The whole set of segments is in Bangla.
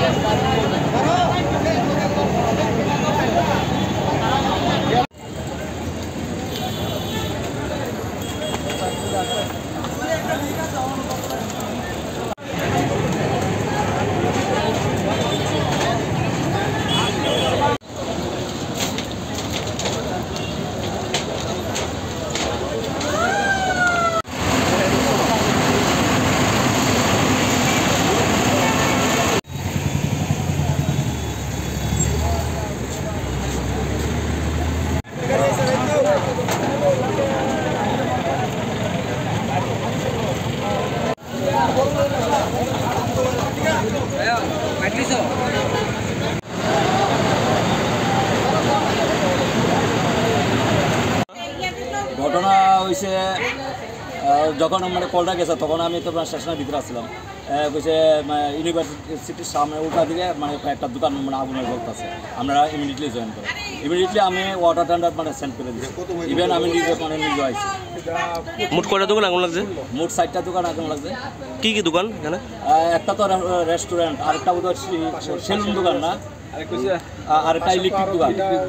ঘটনা হয়েছে যখন মানে কলটা গেছে তখন আমি তো স্টেশনের ভিতরে আসছিলাম কইছে ইউনিভার্সিটির সামনে উল্টা দিকে মানে একটা দোকান মানে আগুনের বলতেছে আমরা ইমিডিয়েটলি জয়েন করি ইমিডিয়েটলি আমি ওয়াটার টেন্ডার মানে সেন্ড করে দিচ্ছি ইভেন আমি নিজে মানে নিজে আইছি মোট কয়টা দোকান আগুন লাগছে মোট 60টা দোকান আগুন লাগছে কি কি দোকান এখানে একটা তো রেস্টুরেন্ট আরেকটা বোধহয় সেলুন দোকান না আরেকটা ইলেকট্রিক দোকান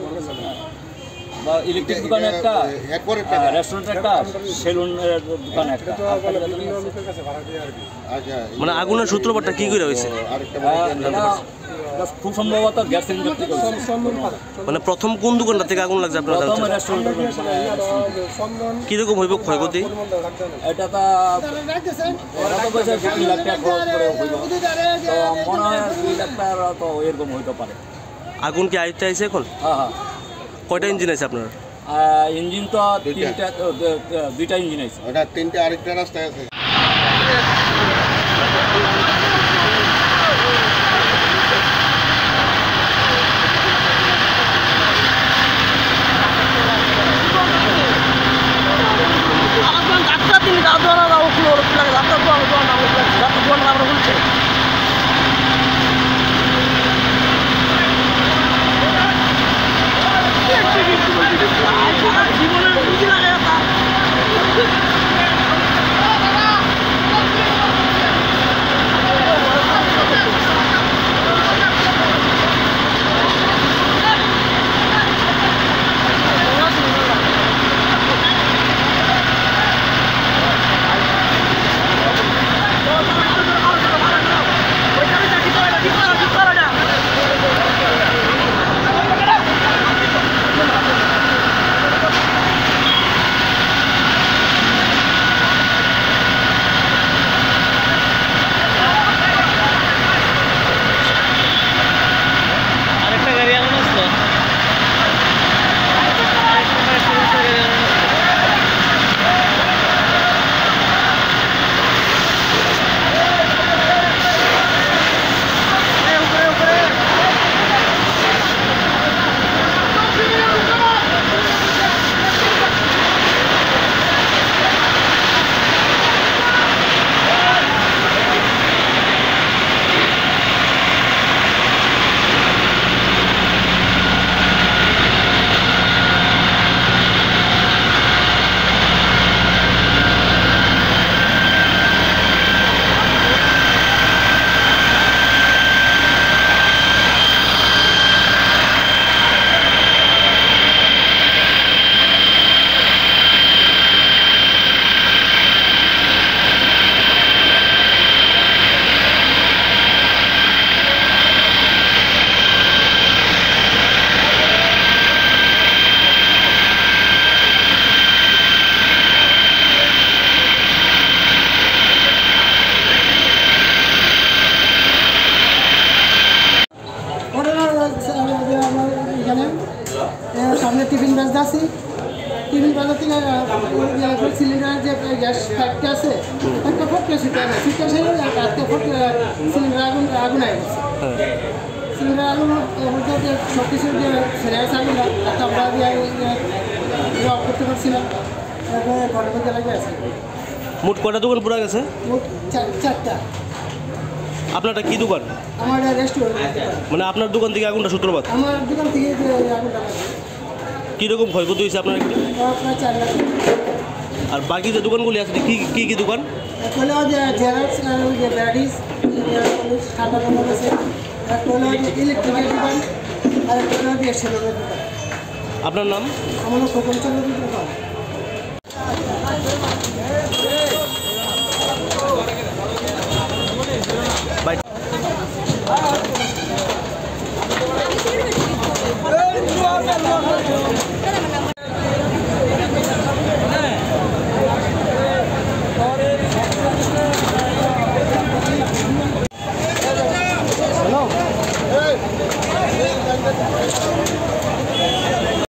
বা ইলেকট্রিক দোকান একটা রেস্টুরেন্ট একটা সেলুনের দোকান একটা মানে আগুনের সূত্রপাতটা কি করে হয়েছে খুব সম্ভবত গ্যাস সিলিন্ডার থেকে মানে প্রথম কোন দোকানটা থেকে আগুন লাগছে আপনার প্রথম রেস্টুরেন্ট কিরকম হইব ক্ষয়ক্ষতি এটা তো বলছে 2 লাখ টাকা খরচ করে হইব তো মনে হয় 2 লাখ টাকা তো এরকম হইতে পারে আগুন কি আইতে আইছে এখন হ্যাঁ কয়টা ইঞ্জিন আছে আপনার ইঞ্জিন তো দুইটা ইঞ্জিন আছে ওটা তিনটা আরেকটা রাস্তায় আছে সামনে টিফিন বেচতে আছি টিফিন বেচা থেকে সিলিন্ডার যে গ্যাস ফ্যাক্টরি আছে একটা ফটকে ছুটে একটা সিলিন্ডার আগুন হয়ে গেছে সিলিন্ডার আগুন সব কিছু যে ছেড়ে গেছে আগুন একটা আমরা দিয়ে অফ করতে পারছিলাম ঘরের মধ্যে লাগে আছে মোট কয়টা দোকান পুরা গেছে মোট 4টা আপনারটা কি দোকান আমার রেস্টুরেন্ট মানে আপনার দোকান থেকে আগুনটা সূত্রপাত আমার দোকান থেকে আগুনটা কীরকম ক্ষয়ক্ষতি হয়েছে আপনার প্রায় 4 লাখ আর বাকি যে দোকানগুলি আছে কি কি দোকান জেরক্স আর ব্যাডিস ইঞ্জিনিয়ার কলেজ সাদা নম্বর আছে, একটা হলো ইলেকট্রিকের দোকান, আর একটা হলো বিএসএলের দোকান। আপনার নাম? আমার খোকন চন্দ্রের দোকান। বাই।